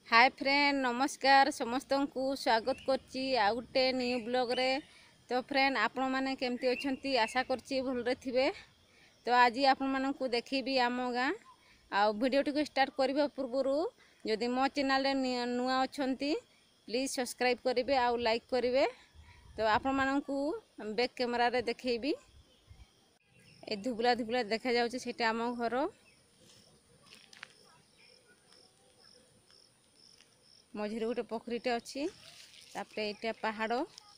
Hi friend नमस्कार समस्त को स्वागत करची आ गोटे न्यू ब्लॉग रे। तो फ्रेंड आपण माने केमती अछंती आशा करची भलरे थिबे। तो आज आपण मानकु देखिबी आम गाँ आ वीडियो को स्टार्ट करबा पूर्वरु जदि मो चैनल रे नुआ अछंती प्लीज सब्सक्राइब करिवे आ लाइक करिवे। तो आपण मानकु बैक कैमरा रे देखैबी ए धुबला धुबला देखा जाउची सेटा आम घर मझे गोटे पोखरीटे अच्छी तापर यहाँ पहाड़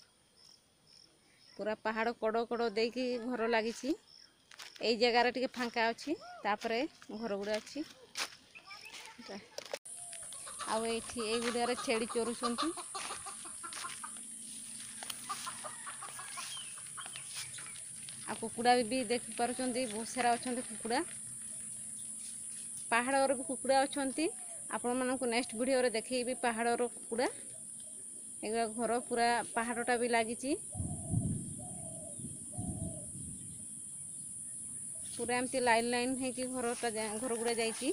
पूरा पहाड़ कड़ कड़ देकी घर लगी यही जगार टे फांका अच्छी तापर घर गुड़ा अच्छी आई गुड़ार छेड़ी चोरुंट आ कुकुड़ा भी देख पार्टी बहुत सारा अच्छा कुकुड़ा पहाड़ भी कुकुड़ा अच्छा आपण मानक नेक्स्ट वीडियो रे देखैबी पहाड़ कुकुड़ा एगुड़ा घर पूरा पहाड़टा भी लगी पूरा एमती लाइन लाइन है कि घर गुड़ा जाइए।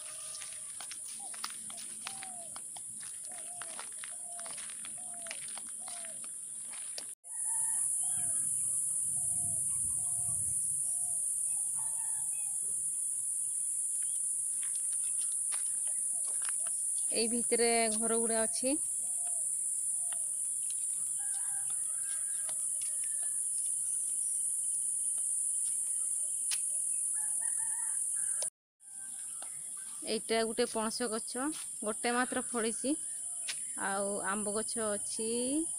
एई भितरे घर गुड़ा अच्छी एटा गोटे पणस गछ गोटे मात्र फड़ी आंब गछ अच्छी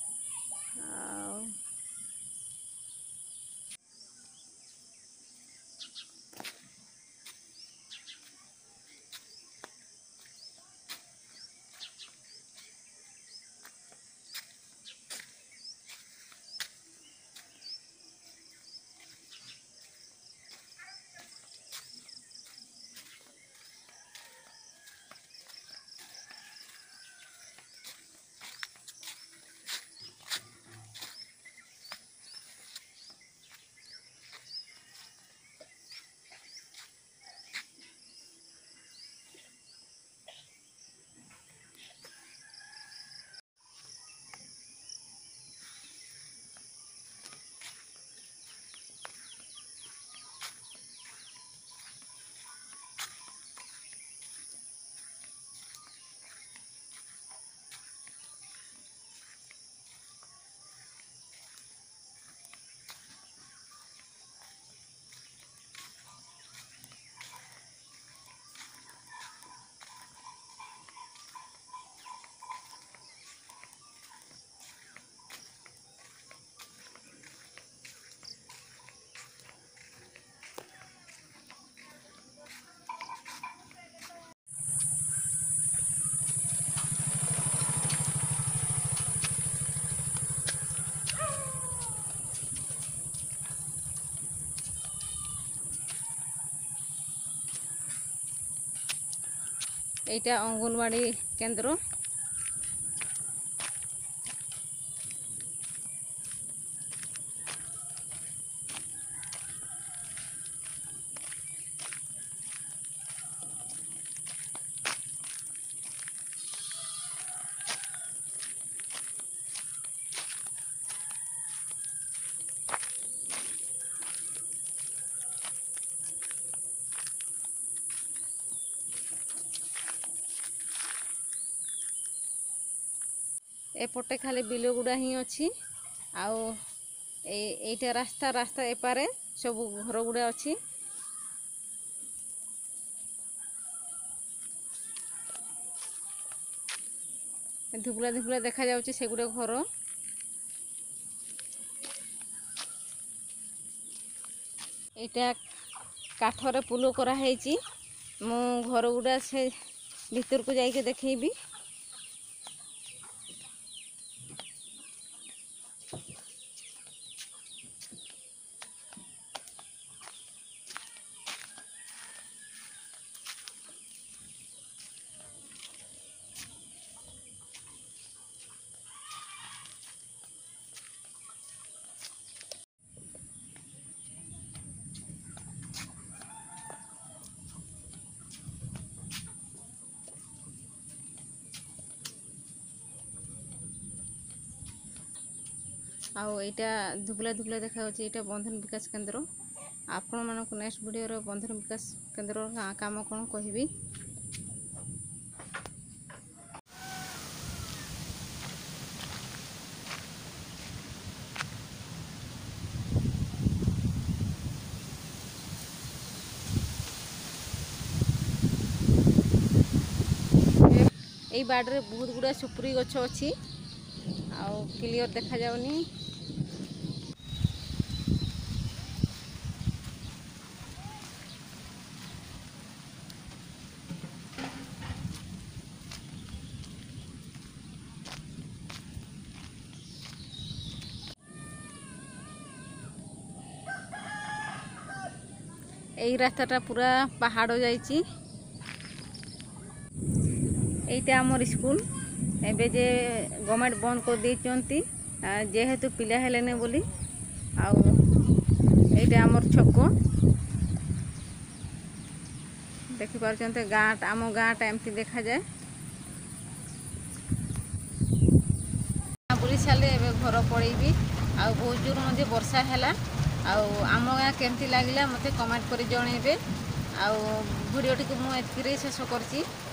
एटा अंगनवाड़ी केंद्र एपटे खाली बिल गुड़ा ही अच्छी आईटा रास्ता रास्ता एपारे सब घर गुड़ा अच्छी धुबला धुबला देखा जाउची से गुड़े घर एटा काठरे पुल करा हेची मु घर गुड़ा से भीतर को जाइके देखैबी। आउ एटा धुबला धुबला देखा होची एटा बंधन विकास केंद्र। आपण मानक नेक्स्ट वीडियो रो बंधन विकास केंद्र काम कोन कहबी। এই বাড়িরে বহুত গুড়া সুপুরি গছ ଅଛି ଆଉ କ୍ଲିୟର ଦେଖାଯାଉନି। এই রাস্তাটা পুরা পাহাড় যাইছি। এইটা আমার স্কুল এবে যে গভর্নমেंट বন্ধ করে দিয়েছন্তি যেহেতু পিলা হেলেনে বলি। আউ এইটা আমার ছক দেখি পারছন্তে গাঁটা আম গাঁটা এমতি দেখা যায়। বুড়ি সালে এবে ঘর পড়েবি আউ বহুত জোর মধ্যে বর্ষা হেলা। আউ আম গাঁ কেমতি লাগিলা মতে কমেন্ট করে জଣାইবে। আউ ভিডিওটিকে মু এতকিরে শেষ করছি।